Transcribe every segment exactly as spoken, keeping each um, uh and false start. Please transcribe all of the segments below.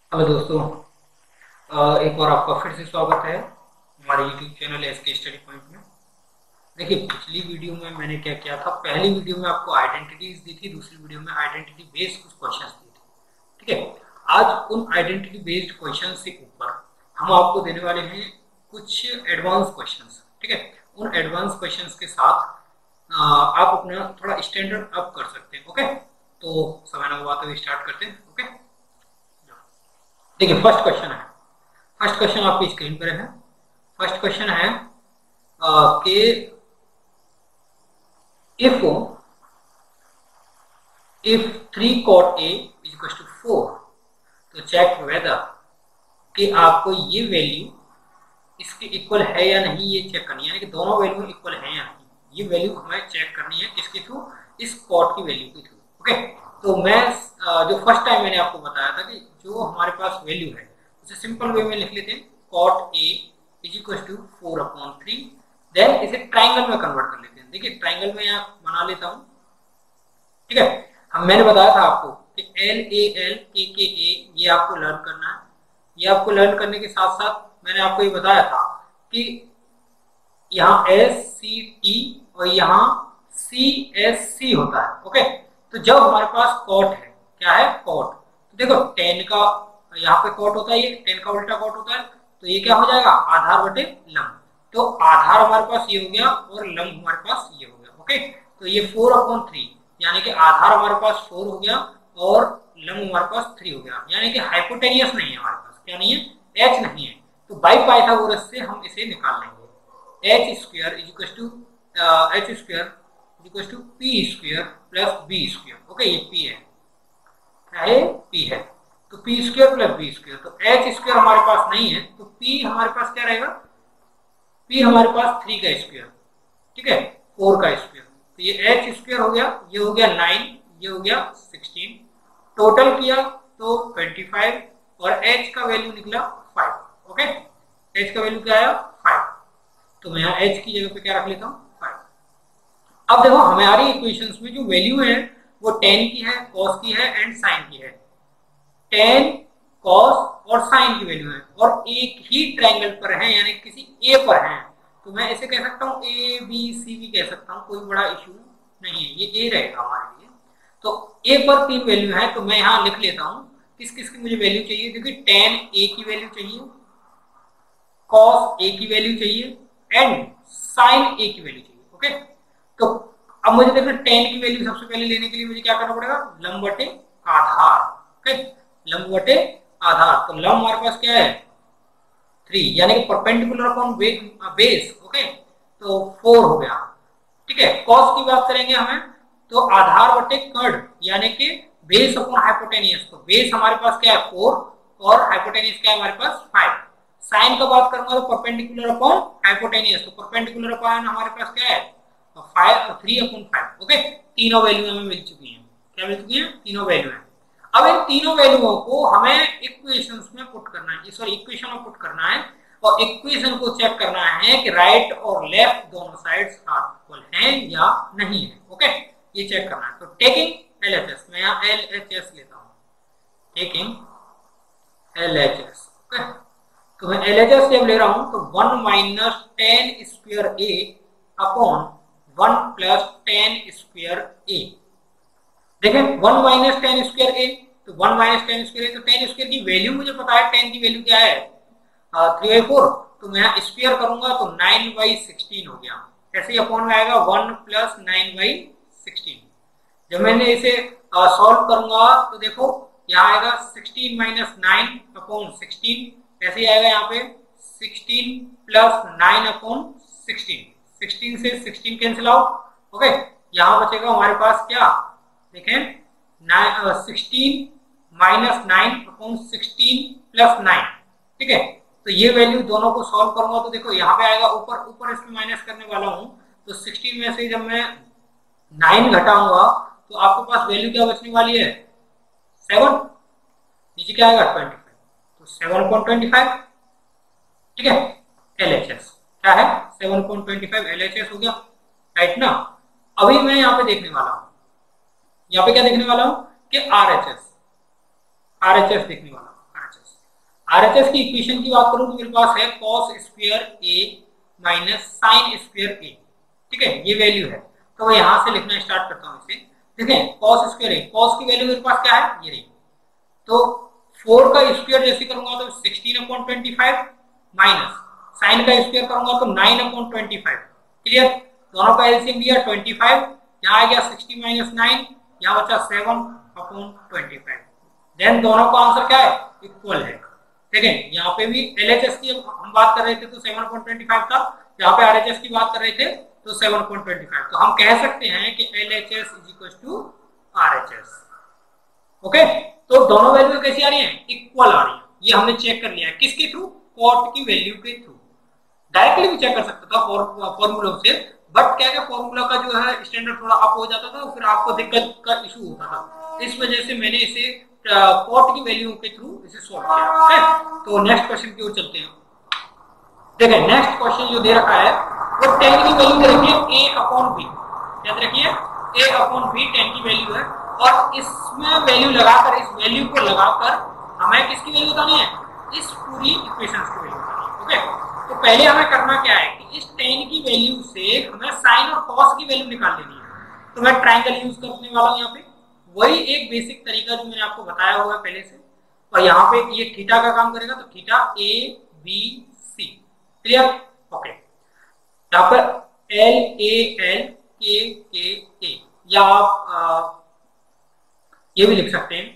Hello दोस्तों। अ, एक बार आपका फिर से स्वागत है हमारे YouTube channel S K study point में। देखिए, पिछली वीडियो में मैंने क्या किया था। पहली वीडियो में आपको आइडेंटिटीज दी थी, दूसरी वीडियो में आइडेंटिटी बेस्ड कुछ क्वेश्चंस दिए थे। ठीक है, आज उन आइडेंटिटी बेस्ड क्वेश्चन से ऊपर हम आपको देने वाले हैं कुछ एडवांस क्वेश्चंस। ठीक है, उन एडवांस क्वेश्चंस के साथ अ, आप अपना थोड़ा स्टैंडर्ड अप कर सकते हैं। ओके, तो समय ना हुआ तो स्टार्ट करते हैं। ओके, देखिए फर्स्ट क्वेश्चन है। फर्स्ट क्वेश्चन आपकी स्क्रीन पर है। फर्स्ट क्वेश्चन है अ, कि if if three cot A is equal to four, तो चेक वेदर कि आपको ये वैल्यू इसके इक्वल है या नहीं, ये चेक करनी है, यानी कि दोनों वैल्यू इक्वल है या नहीं। ये वैल्यू हमें चेक करनी है किसके थ्रू, इस कॉट की वैल्यू के थ्रू। ओके, तो मैं अ, जो फर्स्ट टाइम मैंने आपको बताया था कि जो हमारे पास वैल्यू है उसे सिंपल वे में लिख लेते हैं। Cot A is equal to four upon three. Then इसे ट्राइंगल में कन्वर्ट कर लेते हैं। देखिए, ट्राइंगल में यहाँ बना लेता हूँ। ठीक है, हम मैंने बताया था आपको कि एल ए एल के के ए ये आपको लर्न करना है। ये आपको लर्न करने के साथ साथ मैंने आपको ये बताया था कि यहाँ एस सी टी और यहाँ सी एस सी होता है। ओके, तो जब हमारे पास कॉट है, क्या है कॉट, तो देखो टेन का यहाँ पे कॉट होता है, ये टेन का उल्टा कॉट होता है, तो ये क्या हो जाएगा, आधार बटे लंब। तो आधार हमारे पास ये हो गया और लंब हमारे पास ये हो गया। ओके, तो ये फोर अपॉन थ्री, यानी कि आधार हमारे पास फोर हो गया और लंब हमारे पास थ्री हो गया, यानी कि हाइपोटेनियस नहीं है हमारे पास। क्या नहीं है, एच नहीं है। तो बाई पाइथागोरस से हम इसे निकाल लेंगे। H square is equal to H square is equal to P square plus B square. Okay, ये पी है, क्या है, पी है। तो P square plus B square, तो एच स्क्वायर हमारे पास नहीं है, तो पी हमारे पास क्या रहेगा, पी हमारे पास थ्री का स्क्वायर, ठीक है, फोर का स्क्वायर। तो ये एच स्क्वायर हो गया, ये हो गया नाइन, ये हो गया सिक्सटीन। टोटल किया तो ट्वेंटी फाइव और एच का वैल्यू निकला फाइव। ओके, एच का वैल्यू क्या आया, फाइव। तो मैं यहाँ एच की जगह पे क्या रख लेता हूँ, फाइव। अब देखो हमारी इक्वेशंस में जो वैल्यू है वो टेन की है, कॉस की है एंड साइन की है। टेन, कॉस और साइन की वैल्यू है और एक ही ट्रायंगल पर है, यानी किसी ए पर है। तो मैं इसे कह सकता हूँ ए बी सी भी कह सकता हूँ, कोई बड़ा इशू नहीं है, ये ए रहेगा हमारे लिए। तो ए पर तीन वैल्यू है, तो मैं यहाँ लिख लेता हूँ किस किस की मुझे वैल्यू चाहिए। देखिए, टेन ए की वैल्यू चाहिए, कॉस ए की वैल्यू चाहिए एंड साइन ए की वैल्यू चाहिए। ओके, तो अब मुझे देखना टेन की वैल्यू सबसे पहले लेने के लिए मुझे क्या करना पड़ेगा, लंब बटे आधार। ओके, लंब बटे आधार, तो लंब हमारे पास क्या है, थ्री, यानी कि परपेंडिकुलर अपॉन बेस। ओके, तो फोर हो गया। ठीक है, कॉस की बात करेंगे हमें, तो आधार बटे कर्ण, यानी कि बेस अपॉन हाइपोटेनियस। तो बेस हमारे पास क्या है, फोर और हाइपोटेनियस क्या है हमारे पास, फाइव। साइन का बात करूंगा तो परपेंडिकुलर अपॉन हाइपोटेनियस, तो परपेंडिकुलर अपॉन हमारे पास क्या है, five, three upon five. Okay, तीनों वैल्यू हमें मिल चुकी हैं। क्या मिल चुकी है, तीनों वैल्यू है। अब इन तीनों वैल्यूओं को हमें इक्वेशंस में पुट करना है, सॉरी इक्वेशन में पुट करना है। और इक्वेशन को चेक करना है कि राइट और लेफ्ट दोनों साइड्स इक्वल हैं या नहीं है। ओके, ये चेक करना है। तो टेकिंग एलएचएस, मैं यहाँ एलएचएस लेता हूँ, टेकिंग एलएचएस। ओके, तो मैं एलएचएस जब ले रहा हूँ तो one minus tan square A upon one plus tan square A. देखें, one minus tan square A, तो one minus tan square A, तो टेन स्क्वायर की वैल्यू मुझे पता है, टेन की वैल्यू क्या है, थ्री बाई फोर। तो मैं स्क्वायर करूंगा तो नाइन बाई सिक्सटीन हो गया। ऐसे ही अपॉन में आएगा one plus nine by sixteen. जब मैंने इसे सॉल्व करूंगा तो देखो यहाँ आएगा sixteen minus nine upon sixteen. ऐसे ही आएगा यहाँ पे sixteen plus nine upon sixteen. Sixteen से सिक्सटीन कैंसिल आउट। ओके, यहाँ बचेगा हमारे पास क्या, देखें sixteen minus nine upon sixteen plus nine. ठीक है, तो ये वैल्यू दोनों को सॉल्व करूंगा तो देखो यहाँ पे आएगा, ऊपर ऊपर इसमें माइनस करने वाला हूँ, तो सिक्सटीन में से जब मैं नाइन घटाऊंगा तो आपके पास वैल्यू क्या बचने वाली है, सेवन। नीचे क्या आएगा, ट्वेंटी फाइव। तो सेवन अपॉन ट्वेंटी फाइव। ठीक है, एलएचएस क्या है, seven upon twenty five LHS हो गया, राइट ना। अभी मैं यहाँ पे देखने वाला हूँ, यहाँ पे क्या देखने वाला हूँ कि आरएचएस, आरएचएस देखने वाला हूँ। आरएचएस की इक्वेशन की बात करूं तो मेरे पास है cos square a minus sine square a, ठीक है, ये वैल्यू है। तो मैं यहां से लिखना स्टार्ट करता हूं इसे। देखें cos स्क्वायर a, cos की वैल्यू मेरे पास क्या है, ये रही। तो फोर का स्क्वायर जैसे करूंगा तो sixteen upon twenty five minus sine का स्क्वायर करूंगा तो nine upon twenty five. Clear, दोनों का एलसीएम लिया ट्वेंटी फाइव, यहाँ आ गया सिक्सटी माइनस नाइन, यहाँ बचा seven upon twenty five. Then दोनों का आंसर क्या है, इक्वल है। देखें यहाँ पे भी एलएचएस की हम बात कर रहे थे तो सेवन अपॉन ट्वेंटी फाइव था, यहाँ पे आरएचएस की बात कर रहे थे तो सेवन अपॉन ट्वेंटी फाइव। तो हम कह सकते हैं कि LHS is equal to RHS. Okay, तो दोनों वैल्यू कैसी आ रही हैं, इक्वल आ रही है। ये हमने चेक कर लिया है किसके थ्रू, कॉट की वैल्यू के थ्रू। डायरेक्टली भी चेक कर सकता था फॉर्मूला से, बट क्या क्या फॉर्मूला का जो है स्टैंडर्ड थोड़ा अप हो जाता था, फिर आपको दिक्कत का इशू होता था। इस वजह से मैंने इसे कॉट की वैल्यू के थ्रू इसे सॉल्व किया। ओके, तो नेक्स्ट क्वेश्चन की ओर चलते हैं। देखिए नेक्स्ट क्वेश्चन जो दे रखा है वो टेन की वैल्यू दे रखी है a अपॉन b। याद रखिए a अपॉन b टेन की वैल्यू है, और इसमें वैल्यू लगाकर, इस वैल्यू को लगाकर हमें किसकी वैल्यू बतानी है, इस पूरी इक्वेशन की वैल्यू बतानी है। ओके, तो पहले हमें करना क्या है कि इस टेन की वैल्यू से हमें साइन और कॉस की वैल्यू निकाल लेनी है। तो मैं ट्राइंगल यूज करने वाला हूं यहाँ पे, वही एक बेसिक तरीका जो मैंने आपको बताया हुआ है पहले से। और यहाँ पे ये थीटा का काम करेगा, तो theta A B C. Clear, okay. यहाँ पर एल ए एल के के ए, या आप ये भी लिख सकते हैं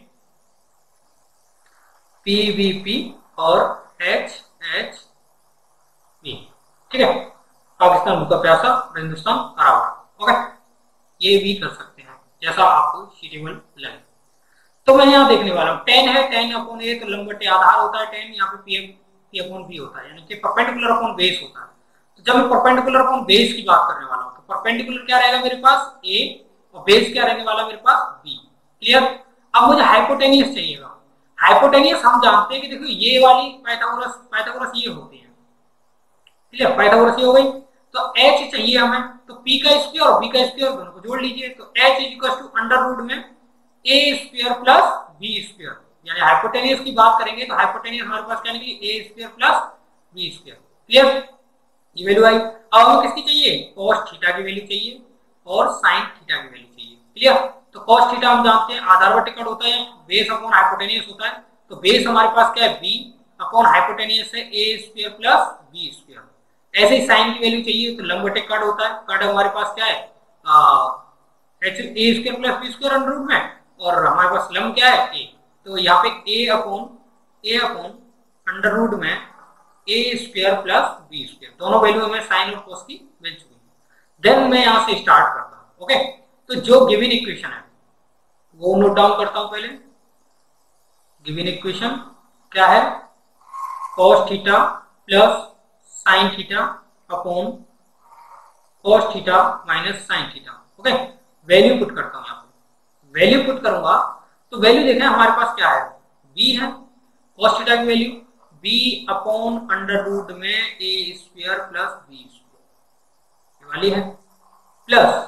पी वी पी और एच एच वी। ठीक है, पाकिस्तान भूखा प्यासा हिंदुस्तान बराबर। ओके, ये भी कर सकते हैं जैसा आपको सूटेबल लगे। तो मैं यहाँ देखने वाला हूँ टेन है, टेन अपॉन ए तो लंबवत आधार होता है टेन, यहाँ पे पी पी अपॉन बी होता है, यानी कि परपेंडिकुलर अपॉन बेस होता है। तो जब मैं परपेंडिकुलर अपॉन बेस की बात करने वाला हूँ तो परपेंडिकुलर क्या रहेगा मेरे पास, ए, और बेस क्या रहने वाला मेरे पास, बी। क्लियर, अब मुझे हाइपोटेनियस चाहिएगा। हाइपोटेनियस हम जानते हैं कि देखो ये वाली पाइथागोरस, पाइथागोरस ये होती है। क्लियर, पाइथागोरस ये हो गई। तो h चाहिए हमें, तो p का स्क्वायर और b का स्क्वायर दोनों को जोड़ लीजिए। तो h is equal to under root में a square plus b square, यानी हाइपोटेनियस की बात करेंगे तो हाइपोटेनियस हमारे पास क्या निकली, a square plus b square. Clear, ये वैल्यू आई। अब हमें किसकी चाहिए, cos थीटा की वैल्यू चाहिए और sin थीटा की वैल्यू चाहिए। क्लियर, तो cos थीटा हम जानते हैं आधारवर्ती कट होता है, बेस अपॉन हाइपोटेनियस होता है। तो बेस हमारे पास क्या है, b अपॉन हाइपोटेनियस है a square plus b square. ऐसे ही साइन की वैल्यू चाहिए तो लंबवत कट होता है, कट हमारे पास क्या है, h a square plus B square under root में, और हमारे पास लंब क्या है, a। तो यहाँ पे a upon a upon under root में a square plus b square, दोनों वैल्यू हमें साइन और कॉस की मिल चुकी है। देन मैं यहाँ से स्टार्ट करता हूँ। ओके, तो जो गिवन इक्वेशन है वो नोट डाउन करता हूँ पहले। गिवन इक्वेशन क्या है, cos theta plus sine theta upon cos theta minus sine theta. Okay, value put करता हूं। यहाँ पे वैल्यू पुट करूंगा तो वैल्यू देखें हमारे पास क्या है, b है, cos थीटा की value b upon under root में a square plus b square वाली है, प्लस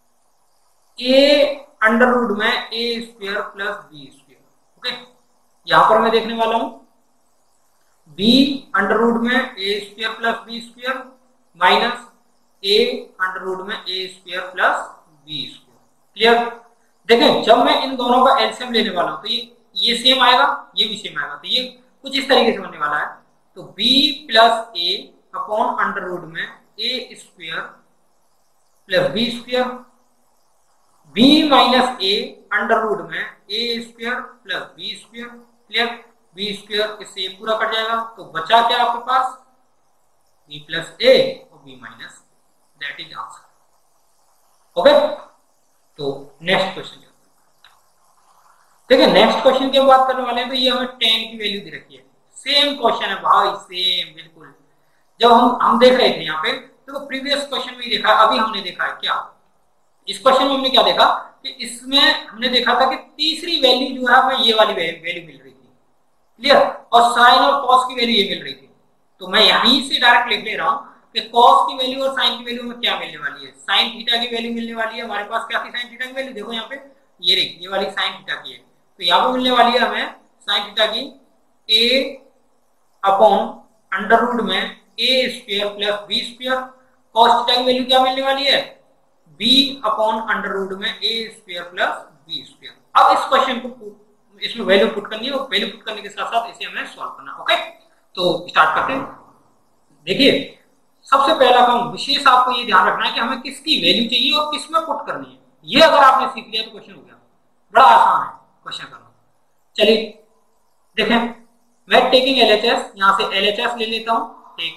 a अंडर रूट में a square plus b square. Okay, यहां पर मैं देखने वाला हूं b अंडर रूट में a square plus b square minus a under root में a square plus b square. Clear, देखें जब मैं इन दोनों का एलसीएम लेने वाला हूं तो ये ये सेम आएगा, ये भी सेम आएगा, तो ये कुछ इस तरीके से बनने वाला है। तो b plus a upon under root में a square plus b square, b minus a under root में a square plus b square. Clear, b square इससे पूरा कट जाएगा, तो बचा क्या आपके पास, b प्लस a और b minus, that is answer. Okay, तो नेक्स्ट क्वेश्चन देखिए। नेक्स्ट क्वेश्चन की हम बात करने वाले हैं, तो ये हमें टेन की वैल्यू दे रखी है। सेम क्वेश्चन है भाई, सेम बिल्कुल। जब हम हम देख रहे थे यहाँ पे तो प्रीवियस क्वेश्चन में देखा, अभी हमने देखा है क्या, इस क्वेश्चन में हमने क्या देखा कि इसमें हमने देखा था कि तीसरी वैल्यू जो है हमें ये वाली वैल्यू मिल रही थी। क्लियर, और साइन और कॉस की वैल्यू ये मिल रही थी। तो मैं यहीं से डायरेक्ट लिख ले रहा हूँ कि कॉस की वैल्यू और साइन की वैल्यू में क्या मिलने वाली है, साइन थीटा की वैल्यू मिलने वाली है। हमारे पास क्या थी साइन थीटा की वैल्यू, देखो यहाँ पे ये रही, ये वाली साइन थीटा की है। तो यहाँ पे मिलने वाली है हमें साइन थीटा की a अपॉन अंडर रूट में a square plus B square. Cos theta की वैल्यू क्या मिलने वाली है, बी अपॉन अंडर रूट में a square plus B square. अब इस क्वेश्चन को इसमें वैल्यू पुट करनी है और वैल्यू पुट करने के साथ साथ इसे हमें सॉल्व करना है। ओके, तो स्टार्ट करते हैं। देखिए सबसे पहला काम विशेष आपको ये ध्यान रखना है कि हमें किसकी वैल्यू चाहिए और किस में पुट करनी है। ये अगर आपने सीख लिया तो क्वेश्चन हो गया, बड़ा आसान है क्वेश्चन करना। चलिए देखें, मैं टेकिंग एलएचएस, यहां से एलएचएस ले लेता हूं,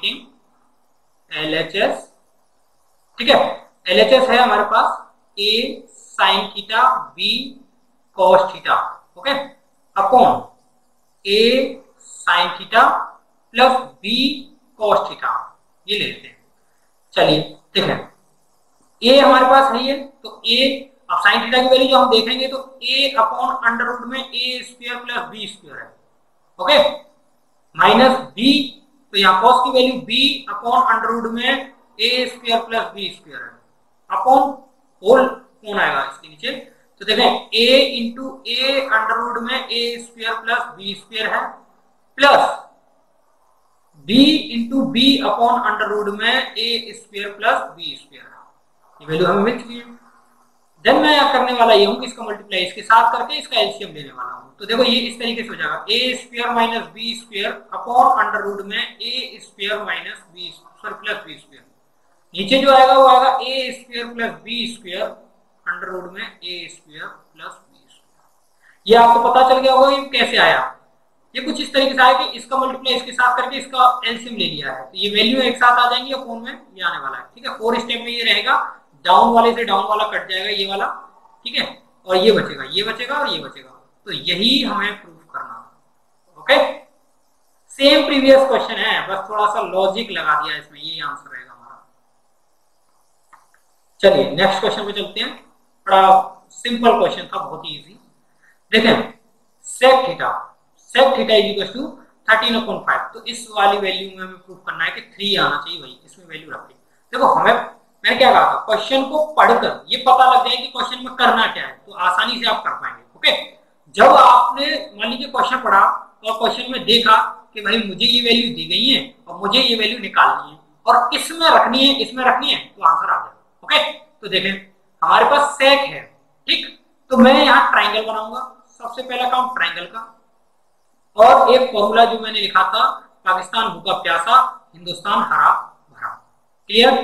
टेकिंग एलएचएस, ठीक है। एलएचएस है हमारे पास a sine theta b cos theta, okay, upon a sine theta plus b cos theta, ये ले लेते हैं। चलिए ठीक है, ए हमारे पास है ये, तो ए, अब साइन थीटा की वैल्यू जो हम देखेंगे तो ए अपॉन अंडर रूट में a square plus B square है, ओके, माइनस बी, तो यहाँ कॉस की value b upon under root में a square plus B square है, अपॉन होल कौन आएगा इसके नीचे, तो देखें a into a under root में a square plus B square है, plus b into b upon under root में a square plus B square है। ये वैल्यू हमें मिल चुकी है। देन मैं यहाँ करने वाला ये हूँ कि इसका मल्टीप्लाई इसके साथ करके इसका एलसीएम लेने वाला हूँ। तो देखो ये इस तरीके से हो जाएगा, a square minus B square upon under root में a square minus B square plus B square. नीचे जो आएगा वो आएगा a square plus B square under root में a square plus B square. ये आपको पता चल गया होगा ये कैसे आया। ये कुछ इस तरीके से आया कि इसका मल्टीप्लाई इसके साथ करके इसका एलसीएम ले लिया है, तो ये वैल्यू एक साथ आ जाएंगी अपॉन में ये आने वाला है, ठीक है। फोर स्टेप में ये रहेगा, डाउन वाले से डाउन वाला कट जाएगा ये वाला, ठीक है, और ये बचेगा, ये बचेगा और ये बचेगा। तो यही हमें प्रूफ करना, ओके। सेम प्रीवियस क्वेश्चन है, बस थोड़ा सा लॉजिक लगा दिया इसमें, ये आंसर रहेगा हमारा। चलिए नेक्स्ट क्वेश्चन पे चलते हैं। बड़ा सिंपल क्वेश्चन था, बहुत ही इजी। देखें sec theta, sec theta is equal to thirteen upon five, तो इस वाली वैल्यू में हमें प्रूफ करना है कि थ्री आना चाहिए, वही इसमें वैल्यू रख दी। देखो हमें, मैं क्या कहा था, क्वेश्चन को पढ़कर ये पता लग जाए कि क्वेश्चन में करना क्या है, तो आसानी से आप कर पाएंगे, ओके। जब आपने मान लीजिए क्वेश्चन पढ़ा और क्वेश्चन में देखा कि भाई मुझे ये वैल्यू दी गई है और मुझे ये वैल्यू निकालनी है और इसमें रखनी है, इसमें रखनी है, तो आंसर आ गया, ओके। तो देखें हमारे पास सेक है, ठीक, तो मैं यहाँ ट्राइंगल बनाऊंगा। सबसे पहला काम ट्राइंगल का, और एक फॉर्मूला जो मैंने लिखा था, पाकिस्तान भूखा प्यासा हिंदुस्तान हरा भरा, clear.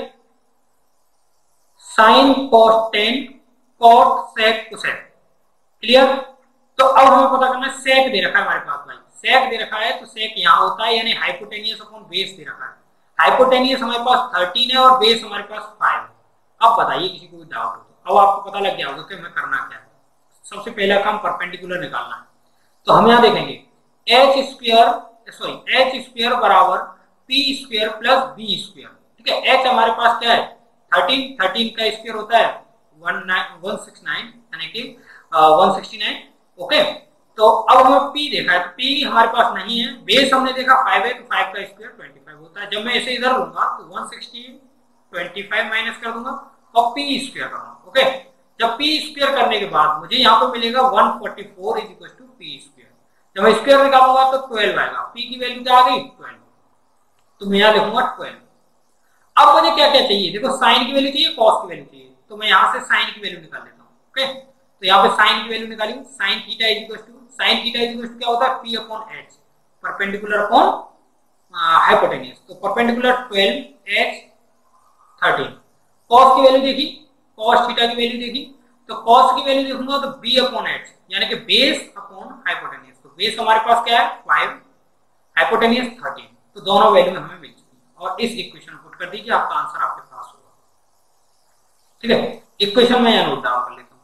Sine cos tan cot sec cosec, clear. तो अब हमें पता करना है, सेक दे रखा है हमारे पास भाई, सेक दे रखा है, तो सेक यहाँ होता है, यानी हाइपोटेनियस अपॉन बेस दे रखा है। हाइपोटेनियस हमारे पास थर्टीन है और बेस हमारे पास फाइव है। अब बताइए किसी को डाउट हो तो, अब आपको पता लग गया होगा कि हमें करना क्या है। सबसे पहला काम परपेंडिकुलर निकालना है, तो हम यहाँ देखेंगे h square sorry h square बराबर p square plus B square, ठीक है। एच हमारे पास क्या है, थर्टीन, थर्टीन का स्क्वायर होता है वन सिक्स नाइन, यानी कि वन सिक्सटी नाइन, ओके। तो अब हमें p देखा है, तो p हमारे पास नहीं है, बेस हमने देखा फाइव है, तो फाइव का स्क्वायर ट्वेंटी फाइव होता है। जब मैं इसे इधर लूंगा तो one sixty twenty five minus कर दूंगा और p स्क्वायर करूंगा, ओके। जब p स्क्वायर करने के बाद मुझे यहाँ पे मिलेगा one forty four is equal to p square. जब मैं स्क्वायर निकालूंगा तो ट्वेल्व आएगा, p की वैल्यू क्या आ गई ट्वेल्व, तो मैं यहाँ लिखूंगा ट्वेल्व। अब मुझे क्या क्या चाहिए, देखो साइन की वैल्यू चाहिए, कॉस की वैल्यू चाहिए, तो मैं यहाँ से साइन की वैल्यू निकाल लेता हूँ, ओके। तो यहाँ पे साइन की वैल्यू निकाली, sine theta is equal to, sine theta is equal to क्या होता है, p upon h, perpendicular upon hypotenuse, तो perpendicular twelve h thirteen. Cos की वैल्यू देखी, कॉस थीटा की वैल्यू देखी, तो कॉस की वैल्यू देखूंगा तो b अपॉन h, यानी कि बेस अपॉन हाइपोटेनियस, तो बेस हमारे पास क्या है फाइव, हाइपोटेनियस थर्टीन, तो दोनों वैल्यू हमें मिल चुकी है और इस इक्वेशन पुट कर दीजिए, आपका आंसर आपके पास होगा, ठीक है। इक्वेशन में यहाँ नोट डाउन कर लेता हूँ,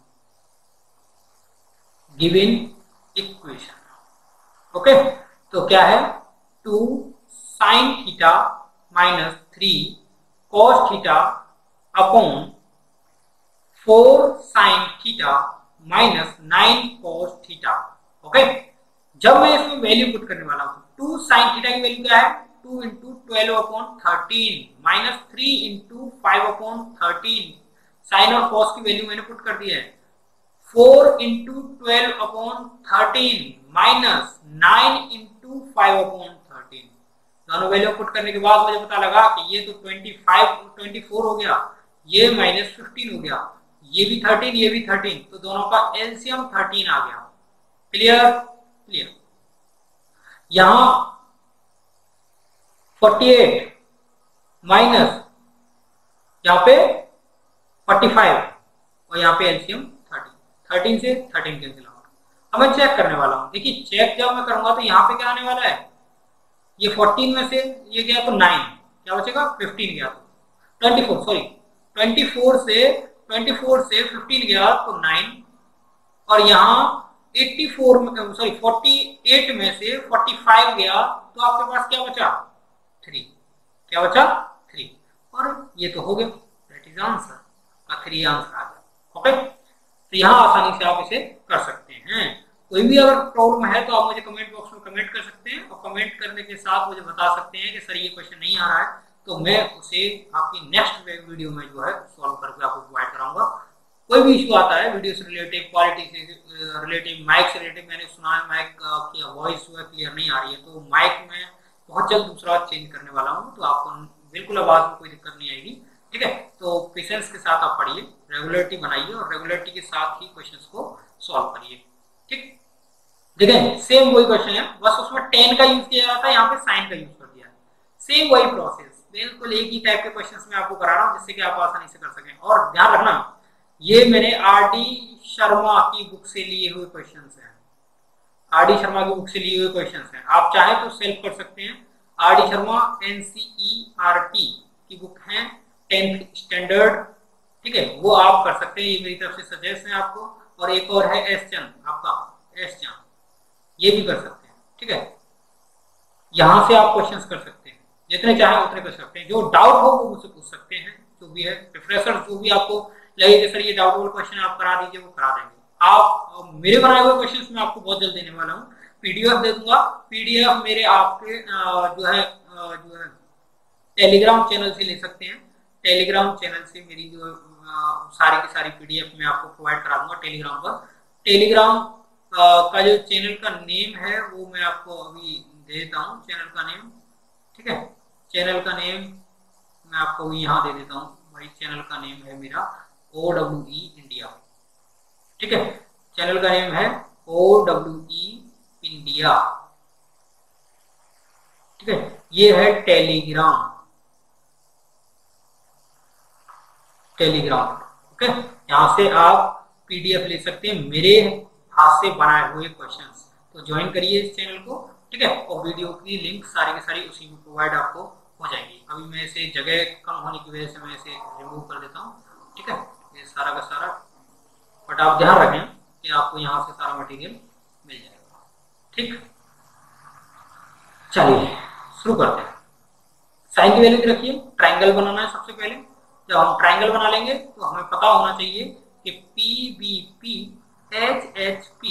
गिवन इक्वेशन, ओके। तो क्या है, two sine theta minus three cos theta upon four sine theta minus nine cos theta, okay. जब मैं इसमें वैल्यू पुट करने वाला हूं, टू साइन थीटा की वैल्यू क्या है, two into twelve upon thirteen minus three into five upon thirteen, sine और कॉस की वैल्यू मैंने पुट कर दी है, four into twelve upon thirteen minus nine into five upon thirteen, दोनों वैल्यू पुट करने के बाद मुझे पता लगा कि ये तो ट्वेंटी फाइव ट्वेंटी फोर हो गया, ये माइनस फिफ्टीन हो गया, ये भी थर्टीन ये भी थर्टीन, तो दोनों का एलसीएम थर्टीन आ गया। क्लियर? क्लियर। यहां फोर्टी एट माइनस यहाँ पे फोर्टी फाइव और यहाँ पे एलसीएम थर्टीन, थर्टीन से थर्टीन कैंसिल होगा। अब मैं चेक करने वाला हूँ। देखिए चेक जब मैं करूंगा तो यहाँ पे क्या आने वाला है, ये फोर्टीन में से ये गया तो नाइन, क्या बचेगा फिफ्टीन गया तो twenty four, sorry twenty four से ट्वेंटी फोर से फिफ्टीन गया तो नाइन, और यहाँ एटी फोर में सॉरी फोर्टी एट में से फोर्टी फाइव गया तो आपके पास क्या बचा, थ्री। क्या बचा, थ्री। और ये तो हो गया, दैट इज आंसर, आखिरी आंसर आ गया। ओके, तो यहाँ आसानी से आप इसे कर सकते हैं। कोई भी अगर प्रॉब्लम है तो आप मुझे कमेंट बॉक्स में कमेंट कर सकते हैं, और कमेंट करने के साथ मुझे बता सकते हैं कि सर ये क्वेश्चन नहीं आ रहा है, तो मैं उसे आपकी नेक्स्ट वीडियो में जो है सॉल्व करके आपको प्रोवाइड कराऊंगा। कोई भी इशू आता है वीडियो से रिलेटेड, क्वालिटी से रिलेटेड, माइक से रिलेटेड, मैंने सुना है माइक की वॉइस जो है क्लियर नहीं आ रही है, तो माइक में बहुत जल्द दूसरा चेंज करने वाला हूँ, तो आपको बिल्कुल आवाज में कोई दिक्कत नहीं आएगी। ठीक है, तो पेशेंस के साथ आप पढ़िए, रेगुलरिटी बनाइए और रेगुलरिटी के साथ ही क्वेश्चंस को सॉल्व करिए। ठीक, देखें सेम वही क्वेश्चन है, बस उसमें टेन का यूज किया जाता है, यहाँ पे साइन का यूज कर दिया है। सेम वही प्रोसेस, बिल्कुल एक ही टाइप के क्वेश्चंस में आपको करा रहा हूँ जिससे कि आप आसानी से कर सकें। और ध्यान रखना, ये मैंने आर डी शर्मा की बुक से लिए हुए क्वेश्चंस हैं, आर डी शर्मा की बुक से लिए हुए क्वेश्चंस हैं। आप चाहे तो सेल्फ कर सकते हैं, आर डी शर्मा एनसीईआरटी की बुक है, टेंथ स्टैंडर्ड। ठीक है, वो आप कर सकते हैं, ये मेरी तरफ से सजेस्ट है आपको। और एक और है एस चंद, आपका एस चंद, ये भी कर सकते हैं। ठीक है, यहां से आप क्वेश्चंस कर सकते हैं, जितने चाहे उतने कर सकते हैं। जो डाउट हो वो मुझसे पूछ सकते हैं, जो भी है रिफ्रेशर, जो भी आपको लगे कि सर ये डाउटेबल क्वेश्चन आप करा दीजिए, वो करा देंगे। आप मेरे बनाए हुए क्वेश्चंस में आपको बहुत जल्द देने वाला हूँ, पीडीएफ दे दूंगा। पीडीएफ मेरे आपके जो है जो है टेलीग्राम चैनल से ले सकते हैं, टेलीग्राम चैनल से मेरी जो सारी की सारी पीडीएफ मैं आपको प्रोवाइड करा दूंगा टेलीग्राम पर। टेलीग्राम का जो चैनल का नेम है वो मैं आपको अभी दे देता हूँ, चैनल का नेम। ठीक है, चैनल का नेम मैं आपको यहाँ दे देता हूँ भाई, चैनल का नेम है मेरा ओ डब्ल्यू ई इंडिया। ठीक है, चैनल का नेम है ओ डब्ल्यू ई इंडिया। ठीक है, ये है टेलीग्राम, टेलीग्राम। ओके, यहाँ से आप पीडीएफ ले सकते हैं मेरे हाथ से बनाए हुए क्वेश्चंस। तो ज्वाइन करिए इस चैनल को। ठीक है, और वीडियो की लिंक सारी की सारी उसी में प्रोवाइड आपको हो जाएगी। अभी मैं इसे जगह कम होने की वजह से मैं इसे रिमूव कर देता हूँ। ठीक है, ये सारा का सारा, बट आप ध्यान रखें कि आपको यहाँ से सारा मटेरियल मिल जाएगा। ठीक, चलिए शुरू करते हैं। साइन की वैल्यू रखिए, ट्राइंगल बनाना है सबसे पहले। जब हम ट्राइंगल बना लेंगे तो हमें पता होना चाहिए कि P B P H H P,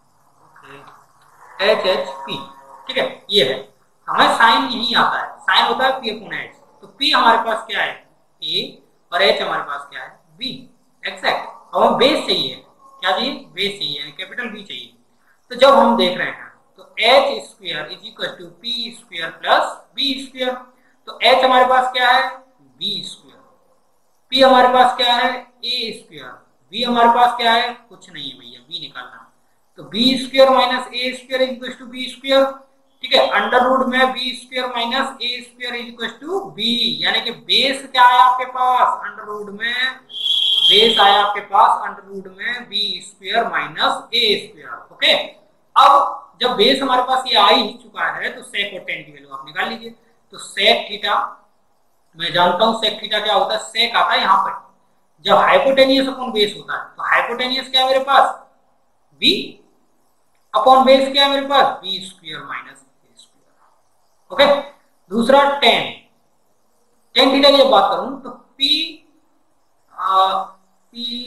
H H P. ठीक है, ये है, हमें साइन यही आता है, साइन होता है पी अपॉन एच। तो पी हमारे पास क्या है, ए, और एच हमारे पास क्या है, बी। एग्जैक्ट, हमें बेस चाहिए, क्या चाहिए, बेस चाहिए, कैपिटल बी चाहिए। तो जब हम देख रहे हैं तो H square is equal to P square plus B square. तो एच हमारे पास क्या है, बी स्क्वायर, पी हमारे पास क्या है, ए स्क्वायर, बी हमारे पास क्या है, कुछ नहीं है भैया, बी निकालना। तो b square minus A square is equal to b square. ठीक है, अंडर रूट में B square minus A square is equal to b, यानी कि बेस क्या है आपके पास, अंडर रूट में बेस आया आपके पास अंडर रूट में बी स्क्वायर माइनस ए स्क्वायर। ओके, अब जब बेस हमारे पास ये आ ही चुका है तो सेक और टेन की वैल्यू आप निकाल लीजिए। तो सेक थीटा, मैं जानता हूं सेक थीटा क्या होता है, सेक आता है यहाँ पर जब हाइपोटेनियस अपॉन बेस होता है। तो हाइपोटेनियस क्या है मेरे पास, बी, अपॉन बेस क्या है मेरे पास, बी स्क्वायर माइनस ए स्क्वायर। ओके, दूसरा टेन, टेन थीटा की जब बात करूं तो पी आ, पी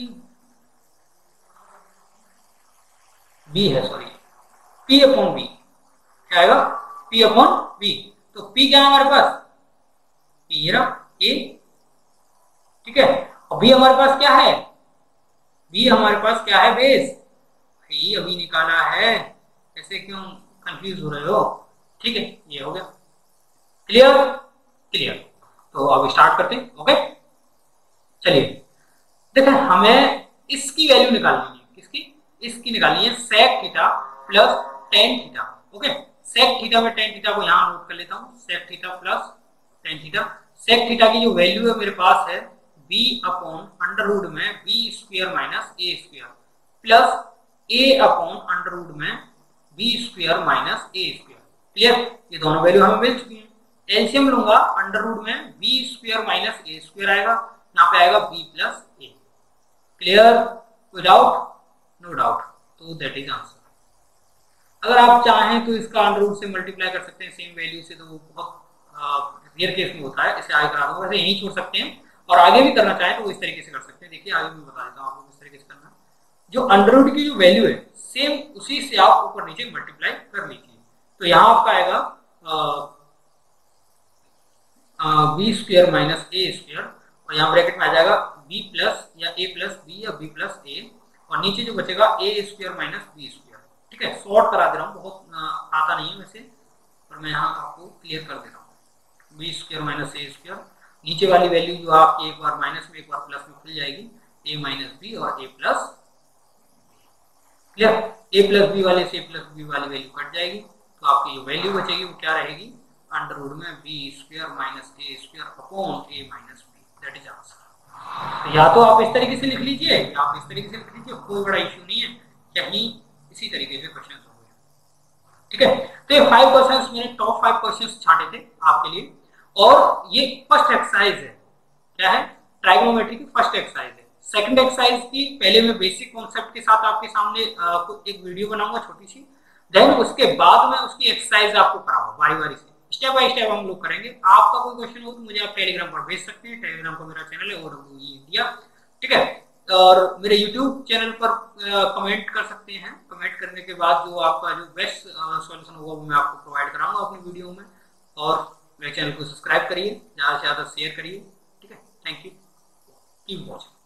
बी है, सॉरी पी अपॉन बी क्या आएगा, पी अपॉन बी। तो पी क्या है हमारे पास, पी ये रहा ए। ठीक है, और बी हमारे पास क्या है, बी हमारे पास क्या है, बेस। ये अभी निकाला है, ऐसे क्यों कंफ्यूज हो रहे हो। ठीक है, ये हो गया। Clear clear. तो अब स्टार्ट करते हैं। ओके चलिए देखिए हमें इसकी वैल्यू निकालनी है। किसकी? इसकी निकालनी है sec theta plus tan theta. Okay sec theta में टेन थीटा को यहां नोट कर लेता हूं। Sec theta plus tan theta. Sec theta की जो वैल्यू है मेरे पास है b अपॉन अंडर रूट में b square minus a square plus a upon under root में b square minus a square. Clear? ये दोनों वैल्यू हमें मिल चुकी हैं। एलसीएम लूंगा अंडर रूट में b square minus a square आएगा, यहाँ पे आएगा b प्लस a। क्लियर? कोई डाउट? No doubt. तो दैट इज आंसर। अगर आप चाहें तो इसका अंडर रूट से मल्टीप्लाई कर सकते हैं सेम वैल्यू से, तो वो बहुत रेयर केस में होता है, इसे आगे करा दूंगा। वैसे यही छोड़ सकते हैं और आगे भी करना चाहें तो वो इस तरीके से कर सकते हैं। देखिए आगे मैं बता देता हूँ आपको किस तरीके से करना है। जो अंडर रूट की जो वैल्यू है सेम उसी से आप ऊपर नीचे मल्टीप्लाई कर लीजिए। तो यहाँ आपका आएगा बी स्क्वायर माइनस ए स्क्वायर और यहाँ ब्रैकेट में आ जाएगा बी प्लस या ए प्लस बी या बी प्लस ए और नीचे जो बचेगा A square minus B square. ठीक है शॉर्ट करा दे रहा हूँ, बहुत आता नहीं है वैसे, पर मैं यहाँ आपको क्लियर कर दे रहा हूँ। बी स्क्वायर माइनस ए स्क्वायर, नीचे वाली वैल्यू जो आपकी एक बार माइनस में एक बार प्लस में खुल जाएगी, ए माइनस बी और A plus. Clear? A plus B वाले से प्लस बी वाली वैल्यू कट जाएगी, तो आपकी जो वैल्यू बचेगी वो क्या रहेगी? अंडर रूट में B square minus A square upon A minus B. That is answer. या तो आप इस तरीके से लिख लीजिए या आप इस तरीके से लिख लीजिए, कोई बड़ा इश्यू नहीं है, कहीं इसी तरीके से क्वेश्चन होंगे। ठीक है तो ये फाइव क्वेश्चंस मैंने टॉप फाइव क्वेश्चंस छांटे थे आपके लिए और ये फर्स्ट एक्सरसाइज है। क्या है? ट्राइगोनोमेट्री की फर्स्ट एक्सरसाइज है। सेकंड एक्सरसाइज की पहले मैं बेसिक कॉन्सेप्ट के साथ आपके सामने आ, एक वीडियो बनाऊंगा छोटी सी, देन उसके बाद में उसकी एक्सरसाइज आपको कराऊंगा बारी बारी से, स्टेप बाय स्टेप हम लोग करेंगे। आपका कोई क्वेश्चन हो तो मुझे आप टेलीग्राम पर भेज सकते हैं। टेलीग्राम पर मेरा चैनल है और इंडिया। ठीक है और मेरे यूट्यूब चैनल पर कमेंट कर सकते हैं। कमेंट करने के बाद जो आपका जो बेस्ट सॉल्यूशन होगा वो मैं आपको प्रोवाइड कराऊंगा अपनी वीडियो में। और मेरे चैनल को सब्सक्राइब करिए, ज़्यादा से ज़्यादा शेयर करिए। ठीक है थैंक यू, कीप वॉचिंग।